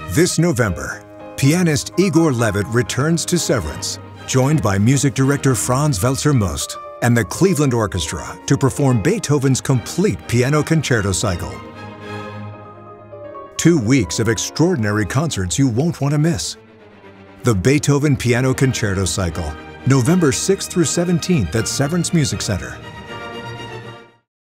This November, pianist Igor Levit returns to Severance, joined by music director Franz Welser-Möst and the Cleveland Orchestra to perform Beethoven's complete piano concerto cycle. 2 weeks of extraordinary concerts you won't want to miss. The Beethoven Piano Concerto Cycle, November 6th through 17th at Severance Music Center.